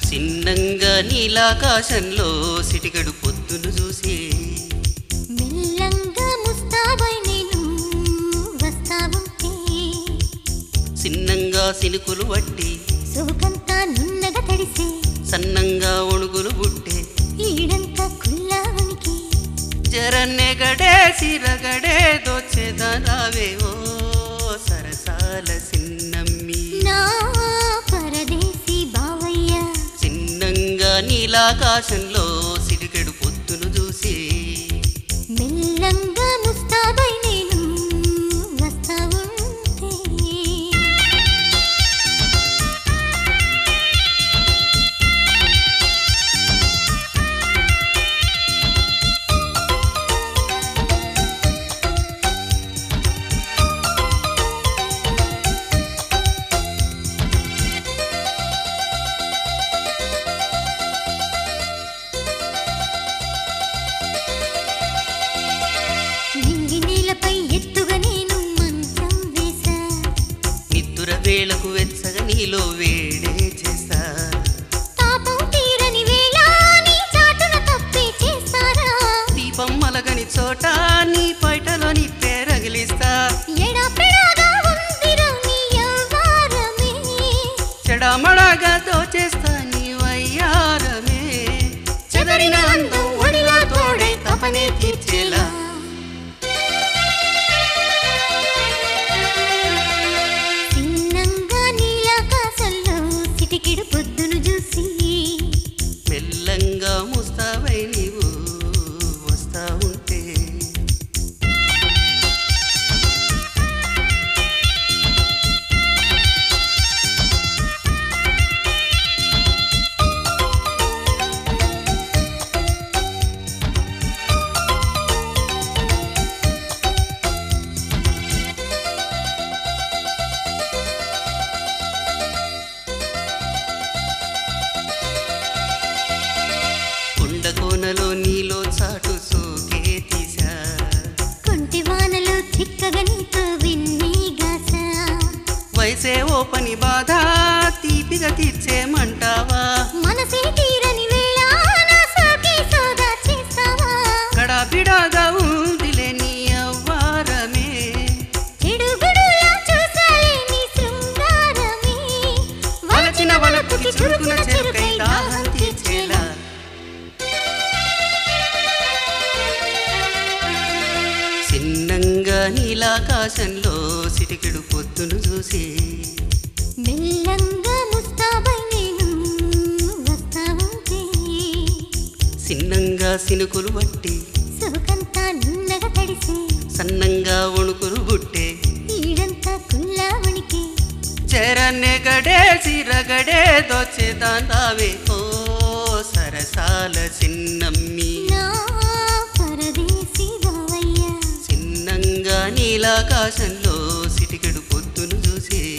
చిన్నంగా నీలాకాశంలో సిటికడు పొద్దును చూసి మెల్లంగా ముస్తాబై నేను వస్తావుంటే చిన్నంగా సినుకులు వట్టి సోకంతా నున్నగా తడిసే సన్నంగా ఒణుగులు బుట్టే ఈడంతా కుల్లావనికి జరన్నే గడే సిరగడే దోచేదారావే ఓ సరసాల సిన్నమ్మి నా పరదేశీ బావయ్య చిన్నంగా నీలాకాశంలో సిటికెడు పొద్దును చూసి మెల్లంగా ముస్తాబై నేను వస్తావుంటే నింగినేలపై ఎత్తుగా నేను మంచం వేసా నిద్దుర వేళకు వెచ్చగా నీలో వేడే చేస్తా తాపం తీరని వేళ నీ చాటున తప్పే చేస్తారా దీపం మలగని చోట నీ పైటలో నీ పేరగిలిస్తా ఎడాపెడాగా ఉందిరా నీ యవ్వారమే చెడమడగా దోచేస్తా నీ వయ్యారమే చెదరిన అందం ఒడిలా తోడై తపనే తీర్చేలా చిన్నంగా నీలాకాశంలో సిటికెడు పొద్దును చూసి మెల్లంగా ముస్తావై నీవు వస్తా ఉంటే కొండ కోనలో నీలో చాటు సోకే తీసా కొంటి వానలో చిక్కగా నీతో విన్నీ గాసా వయసే ఓ పని బాధ తీపిగా తీర్చేమంటావా మనసే తీరని వేళ నా సోకే సోదా చేస్తావా గడాబిడాగా ఉందిలే నీ అవ్వారమే చెడుగుడులా చూసాలే నీ శృంగారమే వలచిన వలపుకి చురుకున చెరుకై దాహం తీర్చేలా చిన్నంగా నీలాకాశంలో సిటికెడు పొద్దును చూసి మెల్లంగా ముస్తాబై నేను వస్తావుంటే చిన్నంగా సినుకులు బట్టి సోకంతా నున్నగా తడిసే సన్నంగా వణుకులు బుట్టే ఈడంతా కుల్లావనికి చెరన్నే గడే సిరగడే దోచేదాందావే ఓ సరసాల చిన్నమ్మి నా పరదేశీ బావయ్య చిన్నంగా నీలాకాశంలో సిటికెడు పొద్దును చూసి